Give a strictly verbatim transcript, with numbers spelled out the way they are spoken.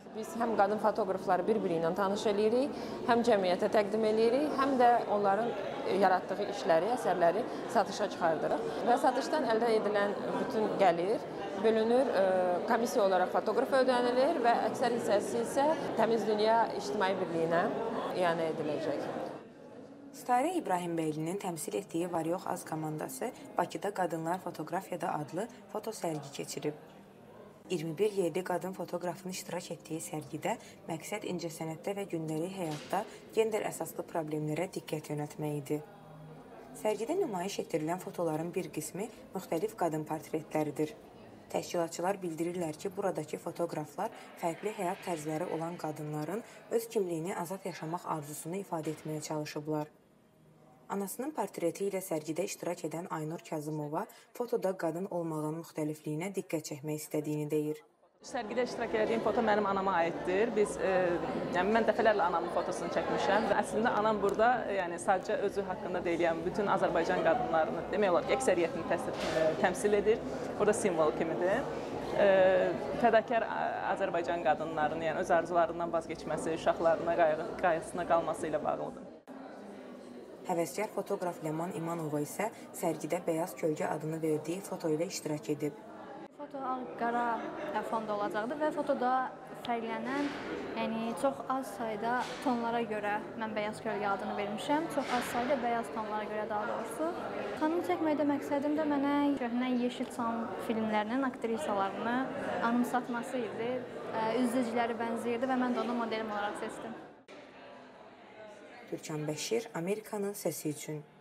Biz həm qadın fotoqrafları bir-biri ilə tanış eləyirik, həm cəmiyyətə təqdim eləyirik, həm də onların yaratdığı işləri, əsərləri satışa çıxardırıq. Və satışdan əldə edilən bütün gəlir bölünür, komissiya olaraq fotoqrafa ödənilir və əksər hissəsi isə Təmiz Dünya İctimai Birliyinə ianə ediləcək. Stare İbrahimbəylinin təmsil etdiyi Var Yox Az komandası Bakıda Qadınlar Fotoqrafiyada adlı fotosərgi keçirib. iyirmi bir yerli qadın fotoqrafın iştirak etdiyi sərgidə məqsəd incəsənətdə və gündəlik həyatda gender əsaslı problemlərə diqqət yönəltmək idi. Sərgidə nümayiş etdirilən fotoların bir qismi müxtəlif qadın portretləridir. Təşkilatçılar bildirirlər ki, buradakı fotoqraflar fərqli həyat tərzləri olan qadınların öz kimliyini azad yaşamaq arzusunu ifadə etməyə çalışıblar. Anasının portreti ilə sərgidə iştirak edən Aynur Kazımova fotoda qadın olmağın müxtəlifliyinə diqqət çəkmək istədiyini deyir. Sərgidə iştirak etdiyim foto mənim anama aiddir. Biz, e, yəni mən dəfələrlə anamın fotosunu çəkmişəm. Əslində anam burada yəni sadəcə özü haqqında deyil, yəni bütün Azərbaycan qadınlarını, demək olar ki, əksəriyyətini təmsil edir. Burada simvol kimidir. E, fədakar Azərbaycan qadınlarının, yəni öz arzularından vazgeçməsi, uşaqlarına qayğısına qalması ilə bağlıdır. Həvəskar fotoqraf Ləman İmanova isə sərgidə Bəyaz Kölgə adını verdiyi foto ilə iştirak edib. Foto ağ-qara fonda olacaqdır və fotoda fərqlənən, yəni çox az sayda tonlara görə mən Bəyaz Kölgə adını vermişəm. Çox az sayda bəyaz tonlara görə daha doğrusu. Xanım çəkməkdə məqsədim də mənə köhnə Yeşilçam filmlərinin aktrisalarını anımsatması idi. Üzdücüləri bənzəyirdi və mən də onu modelim olaraq seçdim. Türkan Bəşir, Amerikanın səsi üçün.